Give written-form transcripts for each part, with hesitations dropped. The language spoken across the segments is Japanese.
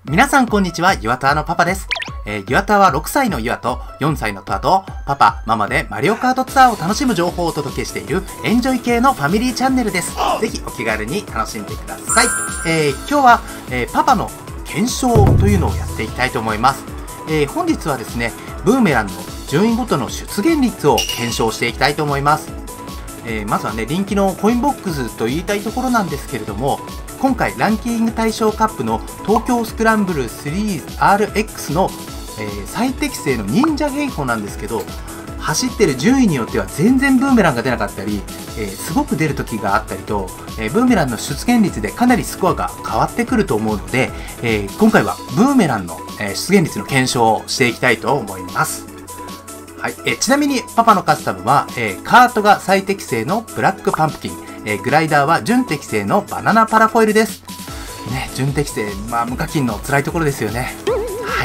皆さんこんにちは、ゆわたわのパパです。ゆわたわは6歳のゆわと4歳のとわとパパ、ママでマリオカートツアーを楽しむ情報をお届けしているエンジョイ系のファミリーチャンネルです。ぜひお気軽に楽しんでください。今日は、パパの検証というのをやっていきたいと思います。本日はですね、ブーメランの順位ごとの出現率を検証していきたいと思います。まずはね、人気のコインボックスと言いたいところなんですけれども、今回ランキング対象カップの東京スクランブル 3RX の、最適正の忍者ヘイホなんですけど、走ってる順位によっては全然ブーメランが出なかったり、すごく出る時があったりと、ブーメランの出現率でかなりスコアが変わってくると思うので、今回はブーメランの、出現率の検証をしていきたいと思います。はい、ちなみにパパのカスタムは、カートが最適正のブラックパンプキン、グライダーは準適正のバナナパラフォイルです。ね、準適正、無課金の辛いところですよね。はい。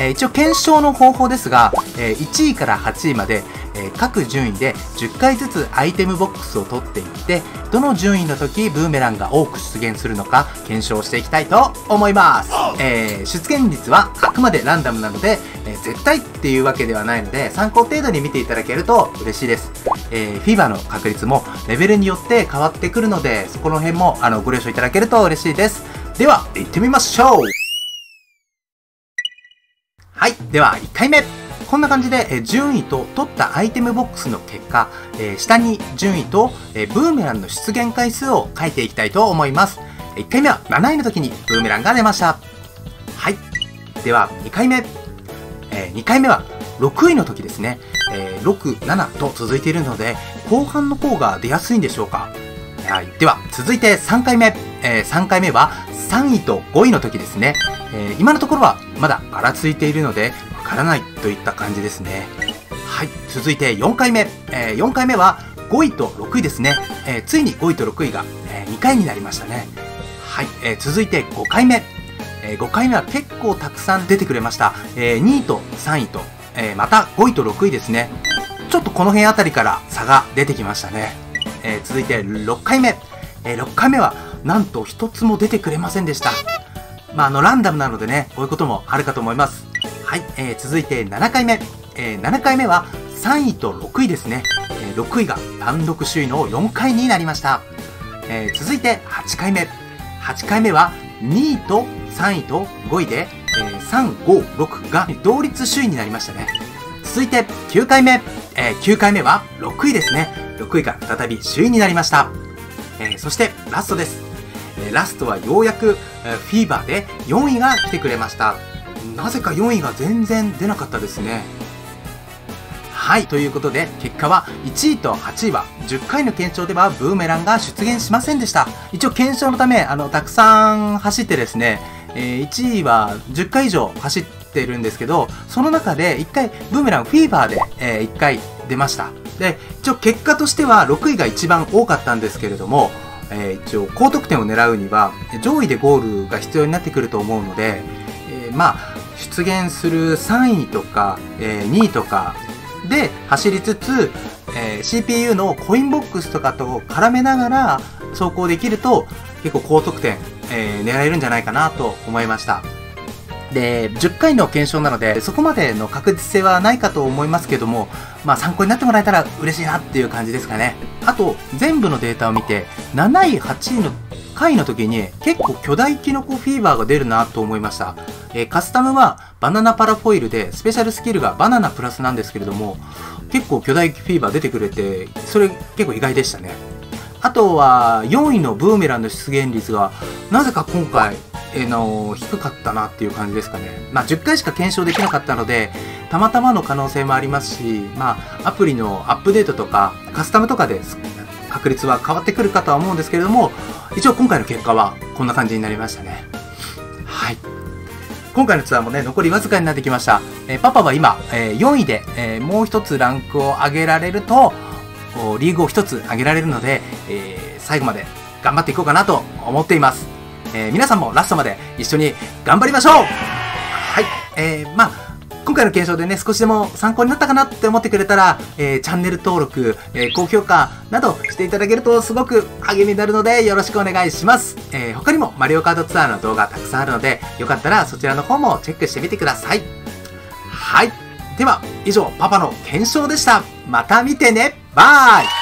一応検証の方法ですが、1位から8位まで、各順位で10回ずつアイテムボックスを取っていって、どの順位の時ブーメランが多く出現するのか検証していきたいと思います。出現率はあくまでランダムなので、絶対っていうわけではないので、参考程度に見ていただけると嬉しいです。フィーバーの確率もレベルによって変わってくるので、そこの辺もご了承いただけると嬉しいです。では、行ってみましょう。はい。では、1回目。こんな感じで、順位と取ったアイテムボックスの結果、下に順位と、ブーメランの出現回数を書いていきたいと思います。1回目は7位の時にブーメランが出ました。はい。では、2回目。2回目は6位の時ですね。6、7と続いているので、後半の方が出やすいんでしょうか。はい。では、続いて3回目。3回目は3位と5位の時ですね。今のところはまだばらついているので、わからないといった感じですね。はい。続いて4回目。4回目は5位と6位ですね。ついに5位と6位が、2回になりましたね。はい。続いて5回目。5回目は結構たくさん出てくれました。2位と3位と、また5位と6位ですね。ちょっとこの辺あたりから差が出てきましたね。続いて6回目。6回目はなんと1つも出てくれませんでした。ランダムなのでね、こういうこともあるかと思います。はい。続いて7回目。7回目は3位と6位ですね。6位が単独首位の4回になりました。続いて8回目。8回目は2位と3位と5位で、3、5、6が同率首位になりましたね。続いて9回目。9回目は6位ですね。6位が再び首位になりました。そしてラストです。ラストはようやくフィーバーで4位が来てくれました。なぜか4位が全然出なかったですね。はい。ということで、結果は1位と8位は10回の検証ではブーメランが出現しませんでした。一応検証のため、たくさん走ってですね、1位は10回以上走ってるんですけど、その中で1回ブーメランフィーバーで、1回出ました。で、一応結果としては6位が一番多かったんですけれども、一応高得点を狙うには上位でゴールが必要になってくると思うので、出現する3位とか、2位とかで走りつつ、CPU のコインボックスとかと絡めながら走行できると結構高得点、狙えるんじゃないかなと思いました。で、10回の検証なのでそこまでの確実性はないかと思いますけども、参考になってもらえたら嬉しいなっていう感じですかね。あと全部のデータを見て7位8位の回の時に結構巨大キノコフィーバーが出るなと思いました。カスタムはバナナパラフォイルでスペシャルスキルがバナナプラスなんですけれども、結構巨大フィーバー出てくれて、それ結構意外でしたね。あとは4位のブーメランの出現率がなぜか今回低かったなっていう感じですかね。10回しか検証できなかったので、たまたまの可能性もありますし、アプリのアップデートとかカスタムとかで確率は変わってくるかとは思うんですけれども、一応今回の結果はこんな感じになりましたね。はい。今回のツアーもね、残りわずかになってきました。パパは今、4位で、もう一つランクを上げられると、リーグを一つ上げられるので、最後まで頑張っていこうかなと思っています。皆さんもラストまで一緒に頑張りましょう。はい。 今回の検証でね、少しでも参考になったかなって思ってくれたら、チャンネル登録、高評価などしていただけるとすごく励みになるのでよろしくお願いします。他にもマリオカートツアーの動画たくさんあるので、よかったらそちらの方もチェックしてみてください。はい。では、以上、パパの検証でした。また見てね。バイ。